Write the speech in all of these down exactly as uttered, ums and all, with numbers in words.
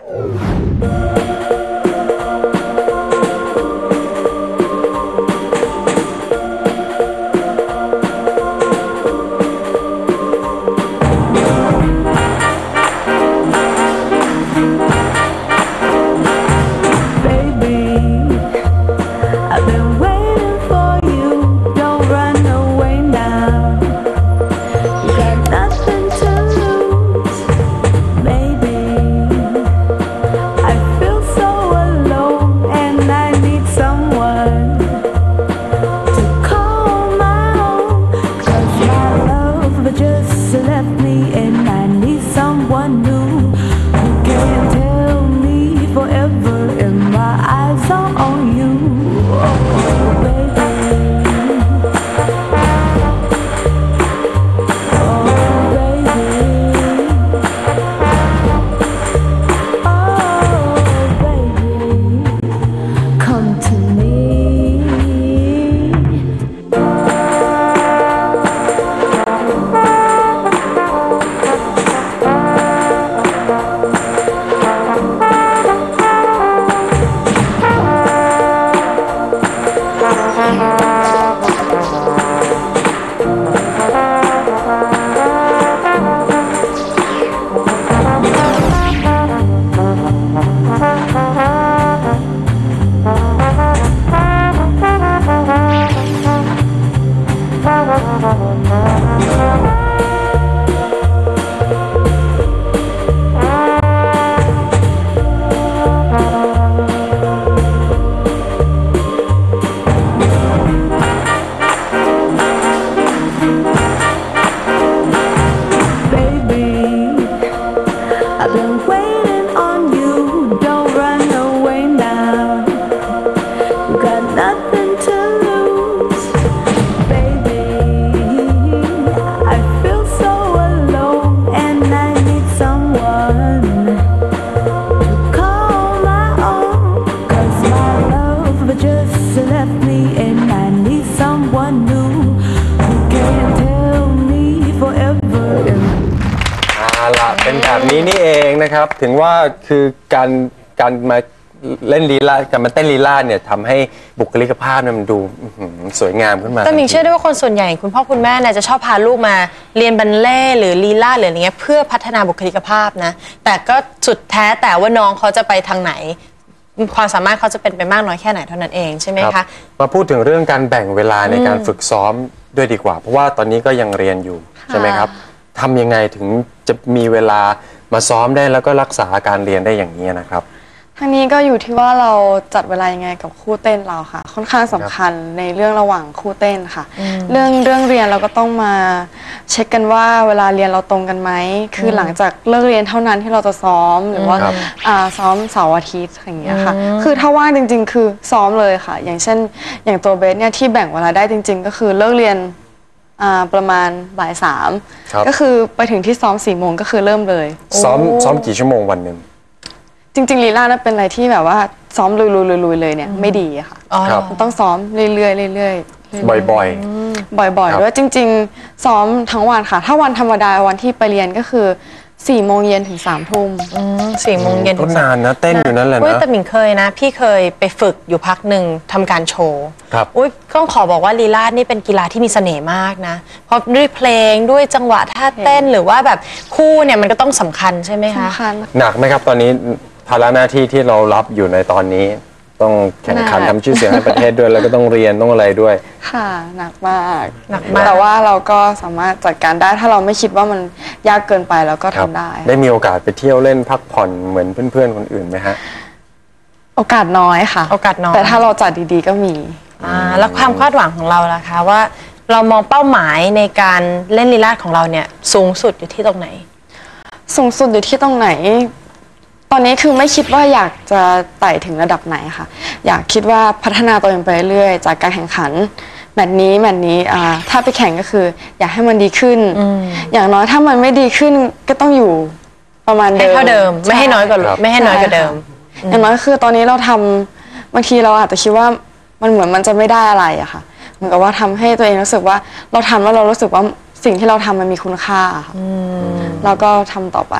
เป็นแบบนี้นี่เองนะครับถึงว่าคือการการมาเล่นลีลาการมาเต้นลีลาเนี่ยทำให้บุคลิกภาพมันดูสวยงามขึ้นมาแต่หมิงเชื่อด้วยว่าคนส่วนใหญ่คุณพ่อคุณแม่เนี่ยจะชอบพาลูกมาเรียนบัลเล่ต์หรือลีลาหรืออะไรเงี้ยเพื่อพัฒนาบุคลิกภาพนะแต่ก็สุดแท้แต่ว่าน้องเขาจะไปทางไหนความสามารถเขาจะเป็นไปมากน้อยแค่ไหนเท่านั้นเองใช่ไหมคะมาพูดถึงเรื่องการแบ่งเวลาในการฝึกซ้อมด้วยดีกว่าเพราะว่าตอนนี้ก็ยังเรียนอยู่ใช่ไหมครับทำยังไงถึงจะมีเวลามาซ้อมได้แล้วก็รักษาการเรียนได้อย่างนี้นะครับทั้งนี้ก็อยู่ที่ว่าเราจัดเวลายังไงกับคู่เต้นเราค่ะค่อนข้างสำคัญในเรื่องระหว่างคู่เต้นค่ะเรื่องเรื่องเรียนเราก็ต้องมาเช็คกันว่าเวลาเรียนเราตรงกันไหมคือหลังจากเลิกเรียนเท่านั้นที่เราจะซ้อมหรือว่าซ้อมเสาร์อาทิตย์อย่างเงี้ยค่ะคือถ้าว่างจริงๆคือซ้อมเลยค่ะอย่างเช่นอย่างตัวเบสเนี่ยที่แบ่งเวลาได้จริงๆก็คือเลิกเรียนประมาณบ่ายสามก็คือไปถึงที่ซ้อมสี่โมงก็คือเริ่มเลยซ้อมซ้อมกี่ชั่วโมงวันหนึ่งจริงๆลีลาน่ะเป็นอะไรที่แบบว่าซ้อมลุยๆๆเลยเนี่ยไม่ดีค่ะมันต้องซ้อมเรื่อยๆเรื่อยๆบ่อยๆบ่อยๆด้วยจริงๆซ้อมทั้งวันค่ะถ้าวันธรรมดาวันที่ไปเรียนก็คือสี่โมงเย็นถึงสามทุ่มสี่โมงเย็นก็นานนะเต้นอยู่นั่นแหละนะแต่หมิงเคยนะพี่เคยไปฝึกอยู่พักหนึ่งทำการโชว์อุ้ยต้องขอบอกว่าลีลานี่เป็นกีฬาที่มีเสน่ห์มากนะเพราะด้วยเพลงด้วยจังหวะท่าเต้นหรือว่าแบบคู่เนี่ยมันก็ต้องสำคัญใช่ไหมคะหนักไหมครับตอนนี้ภาระหน้าที่ที่เรารับอยู่ในตอนนี้ต้องแข่งขันทำชื่อเสียงให้ประเทศด้วยแล้วก็ต้องเรียนต้องอะไรด้วยค่ะหนักมากหนักมากแต่ว่าเราก็สามารถจัดการได้ถ้าเราไม่คิดว่ามันยากเกินไปเราก็ทำได้ได้มีโอกาสไปเที่ยวเล่นพักผ่อนเหมือนเพื่อนๆคนอื่นไหมฮะโอกาสน้อยค่ะโอกาสน้อยแต่ถ้าเราจัดดีๆก็มีอ่าแล้วความคาดหวังของเราล่ะคะว่าเรามองเป้าหมายในการเล่นลีลาของเราเนี่ยสูงสุดอยู่ที่ตรงไหนสูงสุดอยู่ที่ตรงไหนตอนนี้คือไม่คิดว่าอยากจะไต่ถึงระดับไหนค่ะอยากคิดว่าพัฒนาตัวเองไปเรื่อยจากการแข่งขันแมตช์นี้แมตช์นี้ถ้าไปแข่งก็คืออยากให้มันดีขึ้นอย่างน้อยถ้ามันไม่ดีขึ้นก็ต้องอยู่ประมาณเดิมเท่าเดิมไม่ให้น้อยกว่าไม่ให้น้อยกว่าเดิมอย่างน้อยคือตอนนี้เราทำบางทีเราอาจจะคิดว่ามันเหมือนมันจะไม่ได้อะไรอะค่ะเหมือนกับว่าทำให้ตัวเองรู้สึกว่าเราทำแล้วเรารู้สึกว่าสิ่งที่เราทำมันมีคุณค่าค่ะแล้วก็ทำต่อไป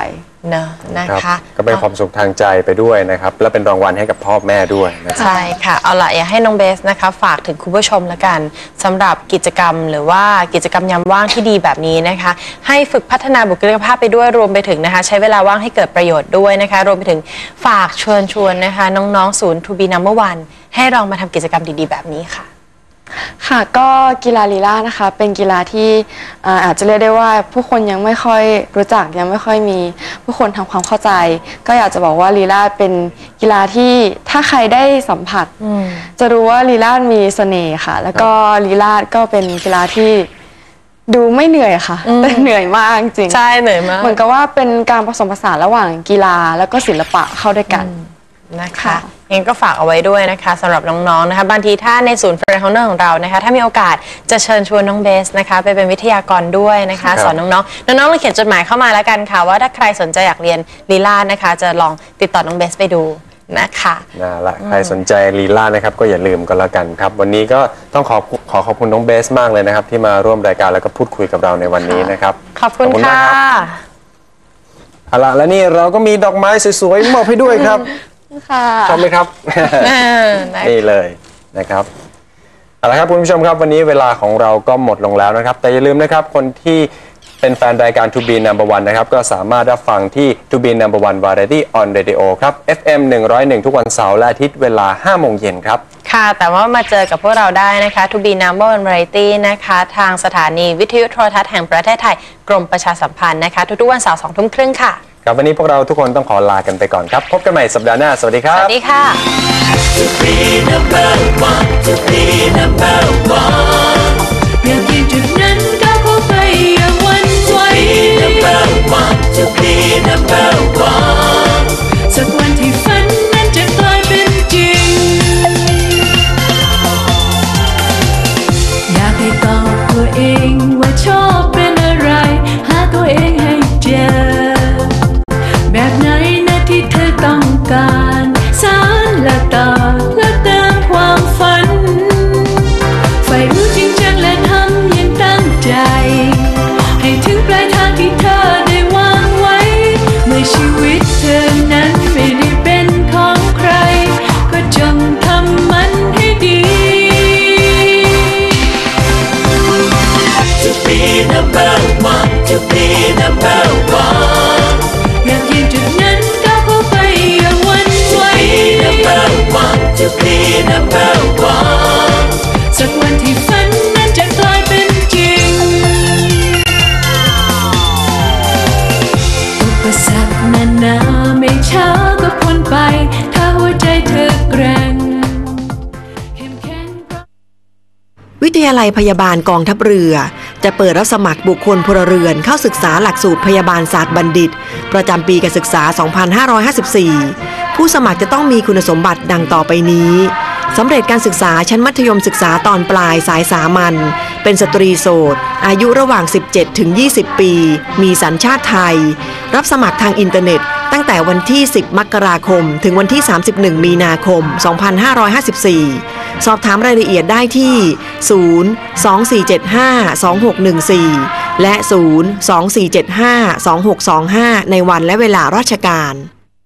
เนอะนะรับคะก็เป็นความสุขทางใจไปด้วยนะครับและเป็นรางวัลให้กับพ่อแม่ด้วยนะครับใช่ค่ะเอาล่ะอยากให้น้องเบสนะคะฝากถึงคุณผู้ชมละกันสำหรับกิจกรรมหรือว่ากิจกรรมยามว่างที่ดีแบบนี้นะคะให้ฝึกพัฒนาบุคลิกภาพไปด้วยรวมไปถึงนะคะใช้เวลาว่างให้เกิดประโยชน์ด้วยนะคะรวมไปถึงฝากชวนชวนนะคะน้องๆศูนย์ To Be Number One ให้ลองมาทำกิจกรรมดีๆแบบนี้ค่ะค่ะก็กีฬาลีลานะคะเป็นกีฬาที่อ่าอาจจะเรียกได้ว่าผู้คนยังไม่ค่อยรู้จักยังไม่ค่อยมีผู้คนทำความเข้าใจก็อยากจะบอกว่าลีลาเป็นกีฬาที่ถ้าใครได้สัมผัสจะรู้ว่าลีลามีเสน่ห์ค่ะแล้วก็ลีลาก็เป็นกีฬาที่ดูไม่เหนื่อยค่ะแต่เหนื่อยมากจริงใช่เหนื่อยมากเหมือนกับว่าเป็นการผสมผสานระหว่างกีฬาแล้วก็ศิลปะเข้าด้วยกันนะคะงั้นก็ฝากเอาไว้ด้วยนะคะสำหรับน้องๆนะคะบางทีถ้าในศูนย์เฟรนด์ของของเรานะคะถ้ามีโอกาสจะเชิญชวนน้องเบสนะคะไปเป็นวิทยากรด้วยนะคะสอนน้องๆน้องๆลองเขียนจดหมายเข้ามาแล้วกันค่ะว่าถ้าใครสนใจอยากเรียนลีลานะคะจะลองติดต่อน้องเบสไปดูนะคะน่าละใครสนใจลีลานะครับก็อย่าลืมกันแล้วกันครับวันนี้ก็ต้องขอขอขอบคุณน้องเบสมากเลยนะครับที่มาร่วมรายการแล้วก็พูดคุยกับเราในวันนี้นะครับขอบคุณค่ะเอาละและนี่เราก็มีดอกไม้สวยๆมอบให้ด้วยครับชอบไหมครับนี่เลยนะครับเอาละครับคุณผู้ชมครับวันนี้เวลาของเราก็หมดลงแล้วนะครับแต่อย่าลืมนะครับคนที่เป็นแฟนรายการ To Be Number One นะครับก็สามารถรับฟังที่ To Be Number One Variety on Radio ครับ เอฟ เอ็ม หนึ่งร้อยเอ็ด ทุกวันเสาร์และอาทิตย์เวลา ห้าโมงเย็นครับค่ะแต่ว่ามาเจอกับพวกเราได้นะคะ To Be Number One Variety นะคะทางสถานีวิทยุโทรทัศน์แห่งประเทศไทยกรมประชาสัมพันธ์นะคะทุกๆวันเสาร์สองทุ่มครึ่งค่ะครับวันนี้พวกเราทุกคนต้องขอลากันไปก่อนครับพบกันใหม่สัปดาห์หน้าสวัสดีครับสวัสดีค่ะ To be number one To be number one อยากยืนจุดนั้นก้าวเข้าไปอย่างวันไว้ To be number one To be number one สักวันที่ฝันนั้นจะกลายเป็นจริงอยากให้ตอบตัวเองว่าชอบเป็นอะไรหาตัวเองให้เจอแบบไหนนะที่เธอต้องการสานและต่อและเติมความฝันใฝ่รู้จริงจังและทำอย่างตั้งใจให้ถึงปลายทางที่เธอได้วางไว้เมื่อชีวิตเธอนั้นไม่ได้เป็นของใครก็จงทำมันให้ดี To be number one To be number oneอยากยืนจุดนั้นก้าวเข้าไปอย่างวันไว้ To be number one สักวันที่ฝันนั้นจะกลายเป็นจริงอุปสรรคนานาไม่ช้าก็พ้นไปถ้าหัวใจเธอแกร่งวิทยาลัยพยาบาลกองทัพเรือจะเปิดรับสมัครบุคคลพลเรือนเข้าศึกษาหลักสูตรพยาบาลศาสตร์บัณฑิตประจำปีการศึกษา สองพันห้าร้อยห้าสิบสี่ ผู้สมัครจะต้องมีคุณสมบัติดังต่อไปนี้สำเร็จการศึกษาชั้นมัธยมศึกษาตอนปลายสายสามัญเป็นสตรีโสดอายุระหว่าง สิบเจ็ดถึงยี่สิบ ปีมีสัญชาติไทยรับสมัครทางอินเทอร์เน็ตตั้งแต่วันที่ สิบ มกราคมถึงวันที่ สามสิบเอ็ด มีนาคม สองพันห้าร้อยห้าสิบสี่ สอบถามรายละเอียดได้ที่ ศูนย์ สอง สี่ เจ็ด ห้า สอง หก หนึ่ง สี่ และ ศูนย์ สอง สี่ เจ็ด ห้า สอง หก สอง ห้า ในวันและเวลาราชการ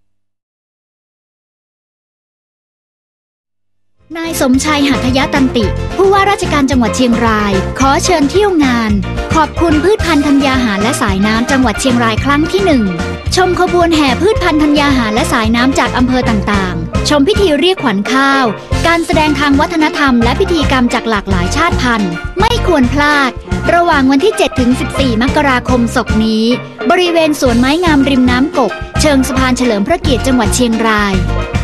นายสมชัยหัตถยตันติผู้ว่าราชการจังหวัดเชียงรายขอเชิญเที่ยวงานขอบคุณพืชพันธุ์ธัญญาหารและสายน้ำจังหวัดเชียงรายครั้งที่หนึ่งชมขบวนแห่พืชพันธุ์ธัญญาหารและสายน้ำจากอำเภอต่างๆชมพิธีเรียกขวัญข้าวการแสดงทางวัฒนธรรมและพิธีกรรมจากหลากหลายชาติพันธุ์ไม่ควรพลาดระหว่างวันที่ เจ็ดถึงสิบสี่ มกราคมศกนี้บริเวณสวนไม้งามริมน้ำกกเชิงสะพานเฉลิมพระเกียรติจังหวัดเชียงราย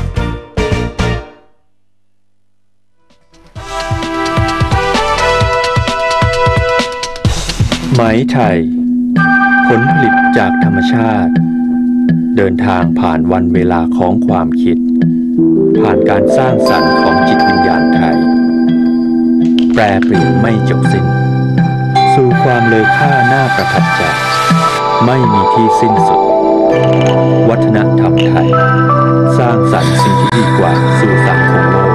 ไหมไทยผลผลิตจากธรรมชาติเดินทางผ่านวันเวลาของความคิดผ่านการสร้างสรรค์ของจิตวิญญาณไทยแปรเปลี่ยนไม่จบสิ้นสู่ความเลอค่าน่าประทับใจไม่มีที่สิ้นสุดวัฒนธรรมไทยสร้างสรรค์สิ่งที่ดีกว่าสู่สังคมโลก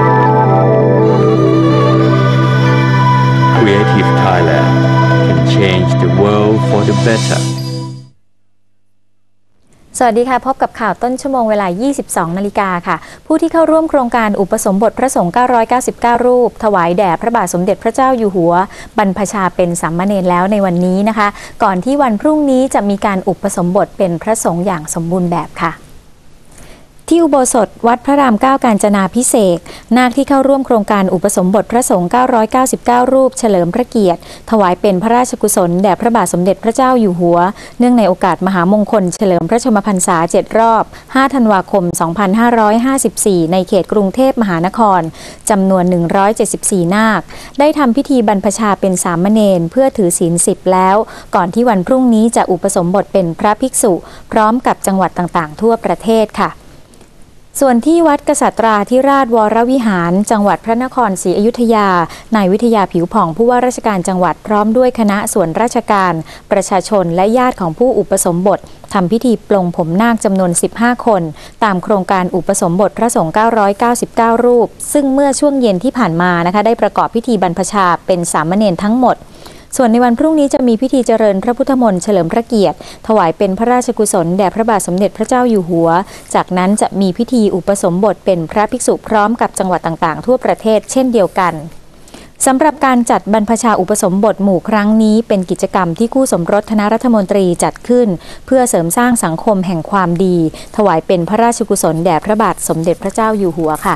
Creative Thailand can change the world for the better สวัสดีค่ะพบกับข่าวต้นชั่วโมงเวลา ยี่สิบสอง นาฬิกาค่ะผู้ที่เข้าร่วมโครงการอุปสมบทพระสงฆ์เก้าร้อยเก้าสิบเก้ารูปถวายแด่พระบาทสมเด็จพระเจ้าอยู่หัวบรรพชาเป็นสามเณรแล้วในวันนี้นะคะก่อนที่วันพรุ่งนี้จะมีการอุปสมบทเป็นพระสงฆ์อย่างสมบูรณ์แบบค่ะที่อุโบสถวัดพระรามเก้ากาญจนาภิเษกนาคที่เข้าร่วมโครงการอุปสมบทพระสงฆ์เก้าร้อยเก้าสิบเก้ารูปเฉลิมพระเกียรติถวายเป็นพระราชกุศลแด่พระบาทสมเด็จพระเจ้าอยู่หัวเนื่องในโอกาสมหามงคลเฉลิมพระชนมพรรษาเจ็ดรอบห้าธันวาคมสองพันห้าร้อยห้าสิบสี่ในเขตกรุงเทพมหานครจำนวนหนึ่งร้อยเจ็ดสิบสี่นาคได้ทำพิธีบรรพชาเป็นสามเณรเพื่อถือศีลสิบแล้วก่อนที่วันพรุ่งนี้จะอุปสมบทเป็นพระภิกษุพร้อมกับจังหวัดต่างๆทั่วประเทศค่ะส่วนที่วัดกษัตราธิราชวรวิหารจังหวัดพระนครศรีอยุธยานายวิทยาผิวผ่องผู้ว่าราชการจังหวัดพร้อมด้วยคณะส่วนราชการประชาชนและญาติของผู้อุปสมบททำพิธีปลงผมนาคจำนวนสิบห้าคนตามโครงการอุปสมบทพระสงฆ์เก้าร้อยเก้าสิบเก้ารูปซึ่งเมื่อช่วงเย็นที่ผ่านมานะคะได้ประกอบพิธีบรรพชาเป็นสามเณรทั้งหมดส่วนในวันพรุ่งนี้จะมีพิธีเจริญพระพุทธมนต์เฉลิมพระเกียรติถวายเป็นพระราชกุศลแด่พระบาทสมเด็จพระเจ้าอยู่หัวจากนั้นจะมีพิธีอุปสมบทเป็นพระภิกษุพร้อมกับจังหวัดต่างๆทั่วประเทศเช่นเดียวกันสำหรับการจัดบรรพชาอุปสมบทหมู่ครั้งนี้เป็นกิจกรรมที่คู่สมรสคณะรัฐมนตรีจัดขึ้นเพื่อเสริมสร้างสังคมแห่งความดีถวายเป็นพระราชกุศลแด่พระบาทสมเด็จพระเจ้าอยู่หัวค่ะ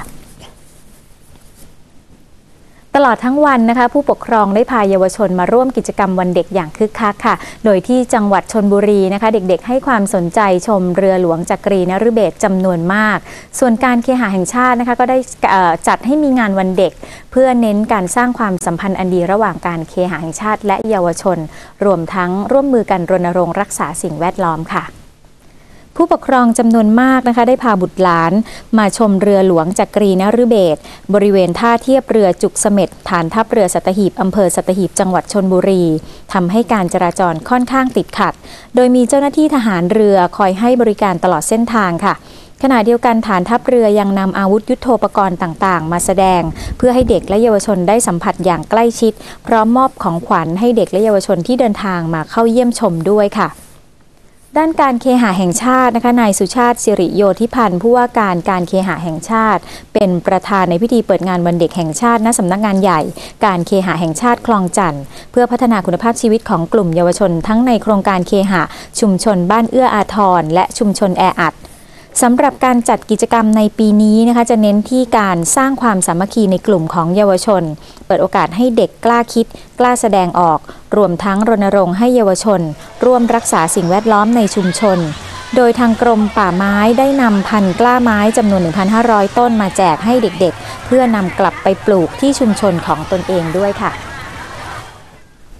ตลอดทั้งวันนะคะผู้ปกครองได้พาเยาวชนมาร่วมกิจกรรมวันเด็กอย่างคึกคักค่ะโดยที่จังหวัดชลบุรีนะคะเด็กๆให้ความสนใจชมเรือหลวงจักรีนฤเบศรจำนวนมากส่วนการเคหะแห่งชาตินะคะก็ได้จัดให้มีงานวันเด็กเพื่อเน้นการสร้างความสัมพันธ์อันดีระหว่างการเคหะแห่งชาติและเยาวชนรวมทั้งร่วมมือกันรณรงค์รักษาสิ่งแวดล้อมค่ะผู้ปกครองจำนวนมากนะคะได้พาบุตรหลานมาชมเรือหลวงจักรีนฤเบศรบริเวณท่าเทียบเรือจุกเสม็ดฐานทัพเรือสัตหีบอำเภอสัตหีบจังหวัดชลบุรีทำให้การจราจรค่อนข้างติดขัดโดยมีเจ้าหน้าที่ทหารเรือคอยให้บริการตลอดเส้นทางค่ะขณะเดียวกันฐานทัพเรือยังนำอาวุธยุทโธปกรณ์ต่างๆมาแสดงเพื่อให้เด็กและเยาวชนได้สัมผัสอย่างใกล้ชิดพร้อมมอบของขวัญให้เด็กและเยาวชนที่เดินทางมาเข้าเยี่ยมชมด้วยค่ะด้านการเคหะแห่งชาตินะคะนายสุชาติสิริโยธิพันธ์ผู้ว่าการการเคหะแห่งชาติเป็นประธานในพิธีเปิดงานวันเด็กแห่งชาติณสำนักงานใหญ่การเคหะแห่งชาติคลองจันทน์เพื่อพัฒนาคุณภาพชีวิตของกลุ่มเยาวชนทั้งในโครงการเคหะชุมชนบ้านเอื้ออาทรและชุมชนแออัดสำหรับการจัดกิจกรรมในปีนี้นะคะจะเน้นที่การสร้างความสามัคคีในกลุ่มของเยาวชนเปิดโอกาสให้เด็กกล้าคิดกล้าแสดงออกรวมทั้งรณรงค์ให้เยาวชนร่วมรักษาสิ่งแวดล้อมในชุมชนโดยทางกรมป่าไม้ได้นำพันธุ์กล้าไม้จำนวน หนึ่งพันห้าร้อย ต้นมาแจกให้เด็กๆเพื่อนำกลับไปปลูกที่ชุมชนของตนเองด้วยค่ะ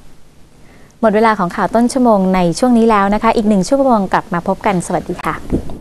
หมดเวลาของข่าวต้นชั่วโมงในช่วงนี้แล้วนะคะอีกหนึ่งชั่วโมงกลับมาพบกันสวัสดีค่ะ